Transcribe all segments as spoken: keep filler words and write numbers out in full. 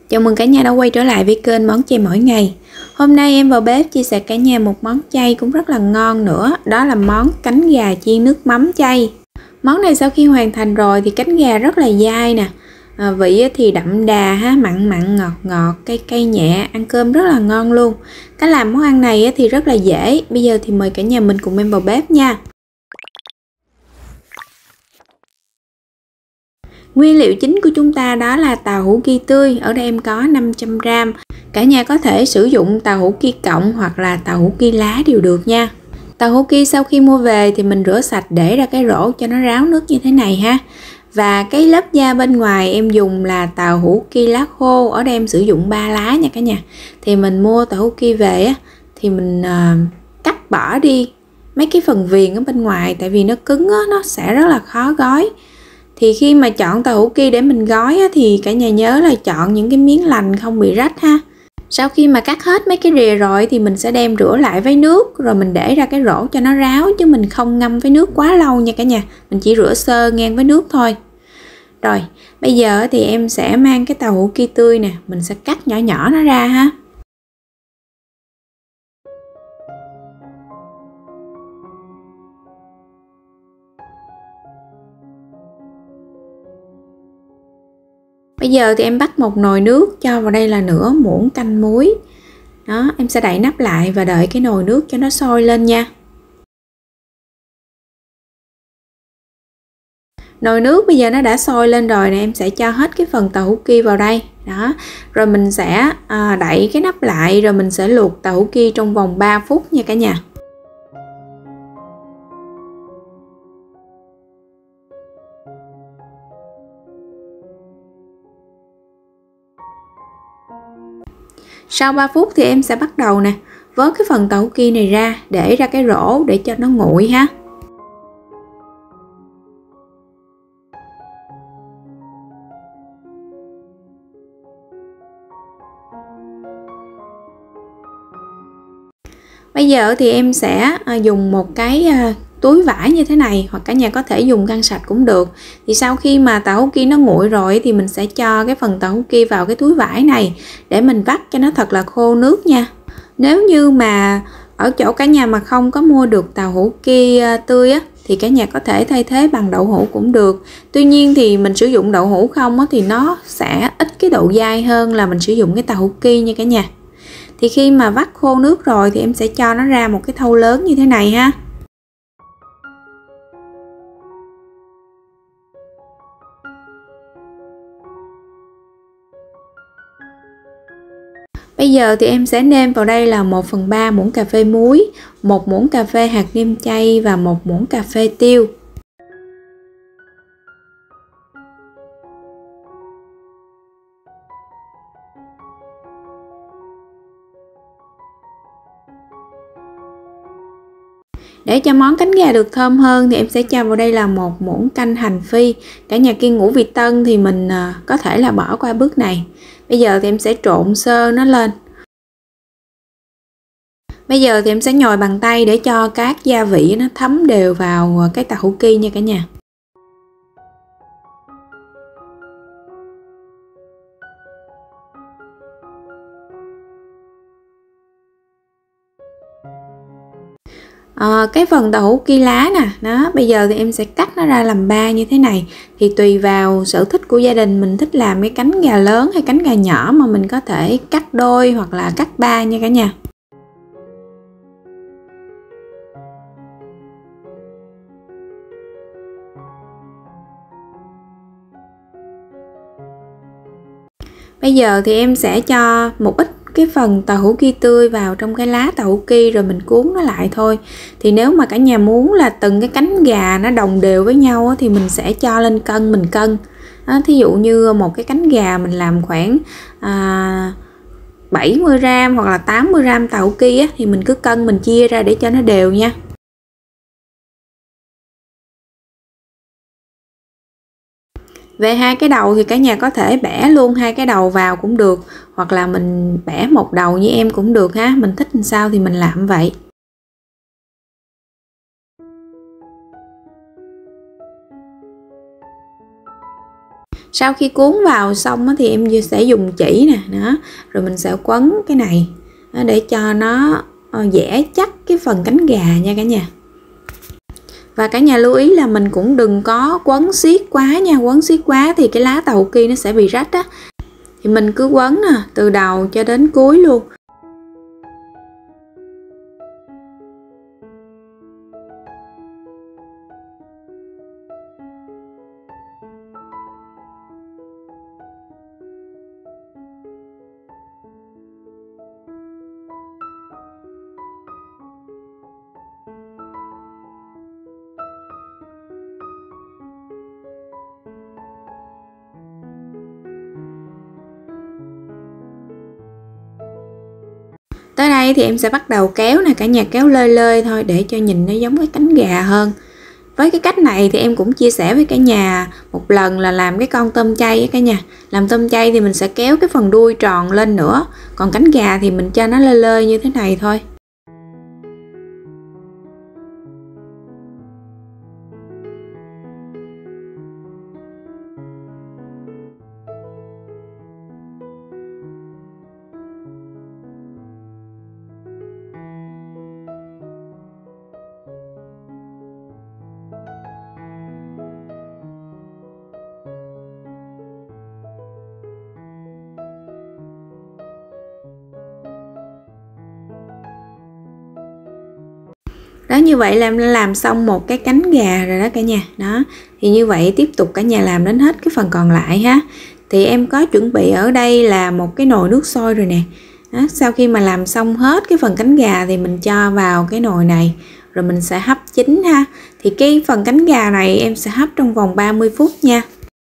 Chào mừng cả nhà đã quay trở lại với kênh Món Chay Mỗi Ngày. Hôm nay em vào bếp chia sẻ cả nhà một món chay cũng rất là ngon nữa. Đó là món cánh gà chiên nước mắm chay. Món này sau khi hoàn thành rồi thì cánh gà rất là dai nè, à, vị thì đậm đà ha, mặn mặn ngọt ngọt, cay cay nhẹ, ăn cơm rất là ngon luôn. Cách làm món ăn này thì rất là dễ. Bây giờ thì mời cả nhà mình cùng em vào bếp nha. Nguyên liệu chính của chúng ta đó là tàu hũ ki tươi, ở đây em có năm trăm gam. Cả nhà có thể sử dụng tàu hũ ki cộng hoặc là tàu hũ ki lá đều được nha. Tàu hũ ki sau khi mua về thì mình rửa sạch để ra cái rổ cho nó ráo nước như thế này ha. Và cái lớp da bên ngoài em dùng là tàu hũ ki lá khô, ở đây em sử dụng ba lá nha cả nhà. Thì mình mua tàu hũ ki về á, thì mình uh, cắt bỏ đi mấy cái phần viền ở bên ngoài, tại vì nó cứng á, nó sẽ rất là khó gói. Thì khi mà chọn tàu hũ ki để mình gói á, thì cả nhà nhớ là chọn những cái miếng lành không bị rách ha. Sau khi mà cắt hết mấy cái rìa rồi thì mình sẽ đem rửa lại với nước, rồi mình để ra cái rổ cho nó ráo, chứ mình không ngâm với nước quá lâu nha cả nhà. Mình chỉ rửa sơ ngang với nước thôi. Rồi bây giờ thì em sẽ mang cái tàu hũ ki tươi nè, mình sẽ cắt nhỏ nhỏ nó ra ha. Bây giờ thì em bắt một nồi nước, cho vào đây là nửa muỗng canh muối. Đó, em sẽ đậy nắp lại và đợi cái nồi nước cho nó sôi lên nha. Nồi nước bây giờ nó đã sôi lên rồi nè, em sẽ cho hết cái phần tàu hũ ki vào đây. Đó, rồi mình sẽ à, đậy cái nắp lại, rồi mình sẽ luộc tàu hũ ki trong vòng ba phút nha cả nhà. Sau ba phút thì em sẽ bắt đầu nè, vớt cái phần tàu hũ ki này ra, để ra cái rổ để cho nó nguội ha. Bây giờ thì em sẽ dùng một cái túi vải như thế này, hoặc cả nhà có thể dùng khăn sạch cũng được. Thì sau khi mà tàu hũ ki nó nguội rồi thì mình sẽ cho cái phần tàu hũ ki vào cái túi vải này để mình vắt cho nó thật là khô nước nha. Nếu như mà ở chỗ cả nhà mà không có mua được tàu hũ ki tươi á, thì cả nhà có thể thay thế bằng đậu hũ cũng được. Tuy nhiên thì mình sử dụng đậu hũ không á, thì nó sẽ ít cái độ dai hơn là mình sử dụng cái tàu hũ ki nha cả nhà. Thì khi mà vắt khô nước rồi thì em sẽ cho nó ra một cái thau lớn như thế này ha. Bây giờ thì em sẽ nêm vào đây là một phần ba muỗng cà phê muối, một muỗng cà phê hạt nêm chay và một muỗng cà phê tiêu. Để cho món cánh gà được thơm hơn thì em sẽ cho vào đây là một muỗng canh hành phi. Cả nhà kiêng ngũ vị tân thì mình có thể là bỏ qua bước này. Bây giờ thì em sẽ trộn sơ nó lên. Bây giờ thì em sẽ nhồi bằng tay để cho các gia vị nó thấm đều vào cái tàu hũ ki nha cả nhà. À, cái phần tàu hũ ki lá nè, đó, bây giờ thì em sẽ cắt nó ra làm ba như thế này. Thì tùy vào sở thích của gia đình, mình thích làm cái cánh gà lớn hay cánh gà nhỏ mà mình có thể cắt đôi hoặc là cắt ba nha cả nhà. Bây giờ thì em sẽ cho một ít cái phần tàu hũ ki tươi vào trong cái lá tàu hũ ki, rồi mình cuốn nó lại thôi. Thì nếu mà cả nhà muốn là từng cái cánh gà nó đồng đều với nhau thì mình sẽ cho lên cân mình cân. Đó, thí dụ như một cái cánh gà mình làm khoảng à, bảy mươi gam hoặc là tám mươi gam tàu hũ ki á, thì mình cứ cân mình chia ra để cho nó đều nha. Về hai cái đầu thì cả nhà có thể bẻ luôn hai cái đầu vào cũng được, hoặc là mình bẻ một đầu như em cũng được ha, mình thích làm sao thì mình làm vậy. Sau khi cuốn vào xong thì em sẽ dùng chỉ nè, đó, rồi mình sẽ quấn cái này để cho nó dễ chắc cái phần cánh gà nha cả nhà. Và cả nhà lưu ý là mình cũng đừng có quấn siết quá nha, quấn siết quá thì cái lá tàu hũ kia nó sẽ bị rách á. Thì mình cứ quấn nè, từ đầu cho đến cuối luôn. Tới đây thì em sẽ bắt đầu kéo nè cả nhà, kéo lơi lơi thôi để cho nhìn nó giống cái cánh gà hơn. Với cái cách này thì em cũng chia sẻ với cả nhà một lần là làm cái con tôm chay á cả nhà. Làm tôm chay thì mình sẽ kéo cái phần đuôi tròn lên nữa, còn cánh gà thì mình cho nó lơi lơi như thế này thôi. Đó, như vậy là em đã làm xong một cái cánh gà rồi đó cả nhà. Đó, thì như vậy tiếp tục cả nhà làm đến hết cái phần còn lại ha. Thì em có chuẩn bị ở đây là một cái nồi nước sôi rồi nè. Đó, sau khi mà làm xong hết cái phần cánh gà thì mình cho vào cái nồi này, rồi mình sẽ hấp chín ha. Thì cái phần cánh gà này em sẽ hấp trong vòng ba mươi phút nha.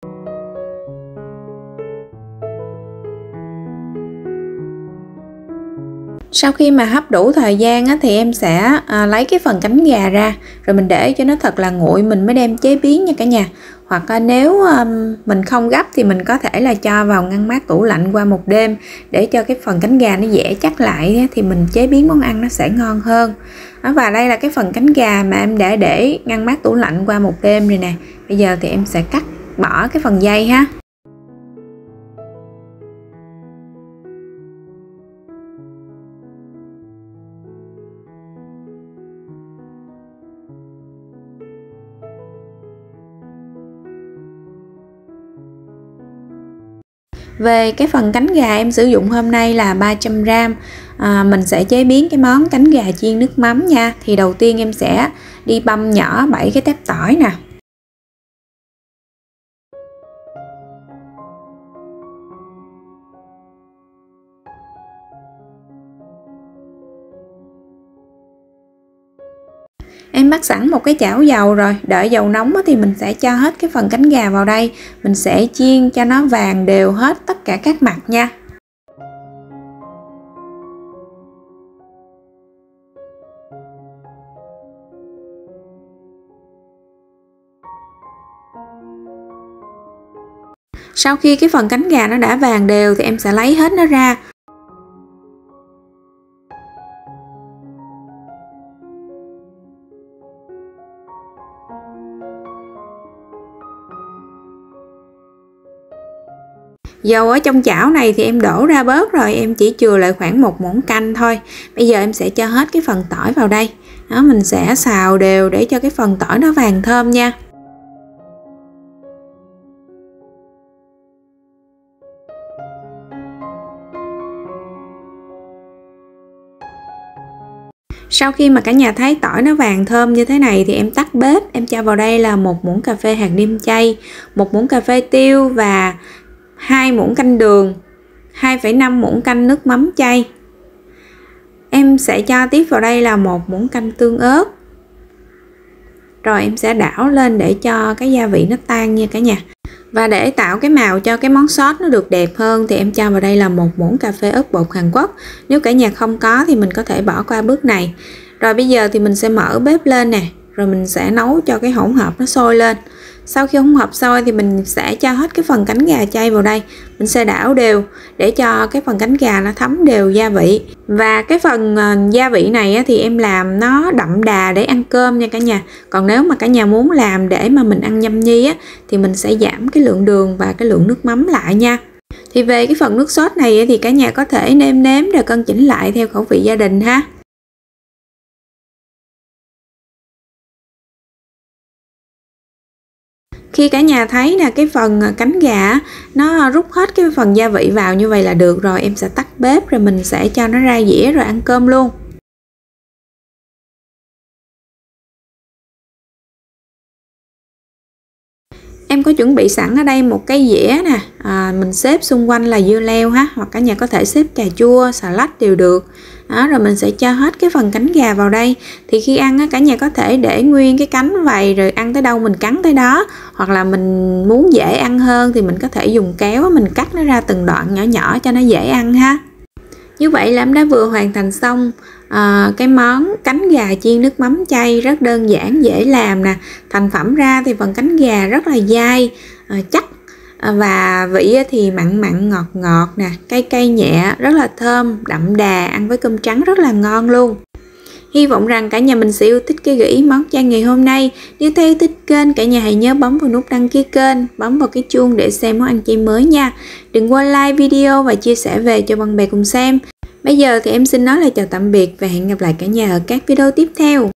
Sau khi mà hấp đủ thời gian á, thì em sẽ à, lấy cái phần cánh gà ra, rồi mình để cho nó thật là nguội mình mới đem chế biến nha cả nhà. Hoặc à, nếu à, mình không gấp thì mình có thể là cho vào ngăn mát tủ lạnh qua một đêm để cho cái phần cánh gà nó dễ chắc lại, thì mình chế biến món ăn nó sẽ ngon hơn. Đó, và đây là cái phần cánh gà mà em đã để ngăn mát tủ lạnh qua một đêm rồi nè. Bây giờ thì em sẽ cắt bỏ cái phần dây ha. Về cái phần cánh gà em sử dụng hôm nay là ba trăm gam. à, Mình sẽ chế biến cái món cánh gà chiên nước mắm nha. Thì đầu tiên em sẽ đi băm nhỏ bảy cái tép tỏi nè. Em bắt sẵn một cái chảo dầu rồi, đợi dầu nóng thì mình sẽ cho hết cái phần cánh gà vào đây. Mình sẽ chiên cho nó vàng đều hết tất cả các mặt nha. Sau khi cái phần cánh gà nó đã vàng đều thì em sẽ lấy hết nó ra. Dầu ở trong chảo này thì em đổ ra bớt rồi, em chỉ chừa lại khoảng một muỗng canh thôi. Bây giờ em sẽ cho hết cái phần tỏi vào đây. Đó, mình sẽ xào đều để cho cái phần tỏi nó vàng thơm nha. Sau khi mà cả nhà thấy tỏi nó vàng thơm như thế này thì em tắt bếp, em cho vào đây là một muỗng cà phê hạt nêm chay, một muỗng cà phê tiêu và hai muỗng canh đường, hai phẩy năm muỗng canh nước mắm chay. Em sẽ cho tiếp vào đây là một muỗng canh tương ớt. Rồi em sẽ đảo lên để cho cái gia vị nó tan nha cả nhà. Và để tạo cái màu cho cái món sốt nó được đẹp hơn thì em cho vào đây là một muỗng cà phê ớt bột Hàn Quốc. Nếu cả nhà không có thì mình có thể bỏ qua bước này. Rồi bây giờ thì mình sẽ mở bếp lên nè, rồi mình sẽ nấu cho cái hỗn hợp nó sôi lên. Sau khi hỗn hợp sôi thì mình sẽ cho hết cái phần cánh gà chay vào đây. Mình sẽ đảo đều để cho cái phần cánh gà nó thấm đều gia vị. Và cái phần gia vị này thì em làm nó đậm đà để ăn cơm nha cả nhà. Còn nếu mà cả nhà muốn làm để mà mình ăn nhâm nhi á, thì mình sẽ giảm cái lượng đường và cái lượng nước mắm lại nha. Thì về cái phần nước sốt này thì cả nhà có thể nêm nếm rồi cân chỉnh lại theo khẩu vị gia đình ha. Khi cả nhà thấy là cái phần cánh gà nó rút hết cái phần gia vị vào như vậy là được rồi, em sẽ tắt bếp rồi mình sẽ cho nó ra dĩa rồi ăn cơm luôn. Em có chuẩn bị sẵn ở đây một cái dĩa nè, à, mình xếp xung quanh là dưa leo ha, hoặc cả nhà có thể xếp cà chua, xà lách đều được. Đó, rồi mình sẽ cho hết cái phần cánh gà vào đây. Thì khi ăn á, cả nhà có thể để nguyên cái cánh vậy rồi ăn tới đâu mình cắn tới đó, hoặc là mình muốn dễ ăn hơn thì mình có thể dùng kéo mình cắt nó ra từng đoạn nhỏ nhỏ cho nó dễ ăn ha. Như vậy là em đã vừa hoàn thành xong à, cái món cánh gà chiên nước mắm chay, rất đơn giản dễ làm nè. Thành phẩm ra thì phần cánh gà rất là dai, à, chắc, à, và vị thì mặn mặn ngọt ngọt nè, cay cay nhẹ, rất là thơm, đậm đà, ăn với cơm trắng rất là ngon luôn. Hy vọng rằng cả nhà mình sẽ yêu thích cái gợi ý món chay ngày hôm nay. Nếu thấy yêu thích kênh, cả nhà hãy nhớ bấm vào nút đăng ký kênh, bấm vào cái chuông để xem món ăn chay mới nha. Đừng quên like video và chia sẻ về cho bạn bè cùng xem. Bây giờ thì em xin nói lời chào tạm biệt và hẹn gặp lại cả nhà ở các video tiếp theo.